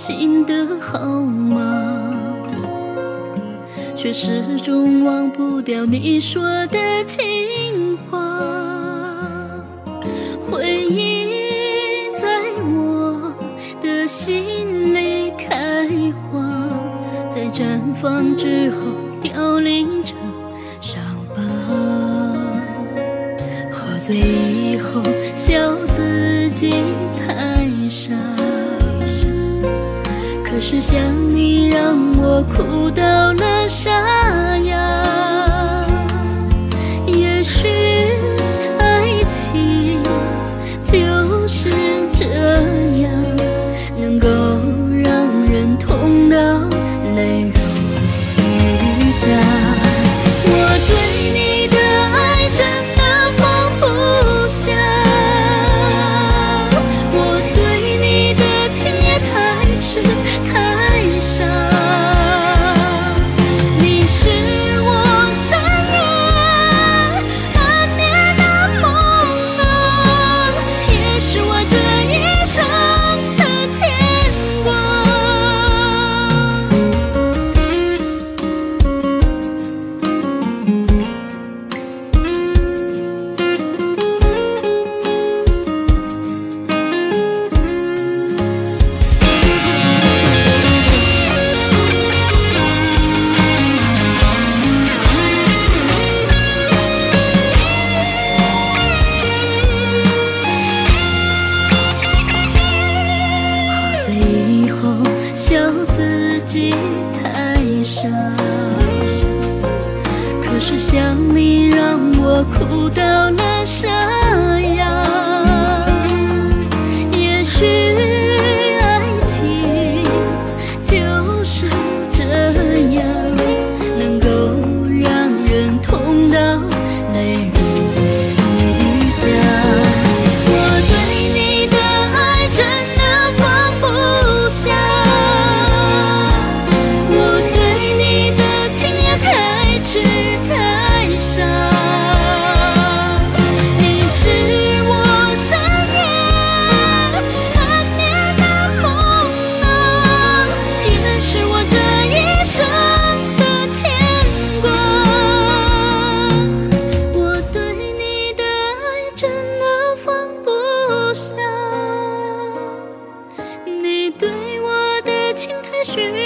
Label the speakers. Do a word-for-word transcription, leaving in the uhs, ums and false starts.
Speaker 1: 心的号码，却始终忘不掉你说的情话。回忆在我的心里开花，在绽放之后凋零着伤疤。喝醉以后笑自己太傻，可是想你让我哭到了沙哑。也许爱情就是这样，能够让人痛到泪如雨下。我对你的爱真的放不下，我对你的情也太痴太傻。你是我深夜难眠的梦啊，也是我这一生的牵挂。以后笑自己太傻，可是想你让我哭到了沙哑。也许爱情就是这样，能够让人痛到泪如雨下。我对你的爱真的放不下，我对你的情也太痴太傻。你是我深夜难眠的梦啊，也是我这一生的牵挂。我对你的爱真的放不下，你对我的情太虚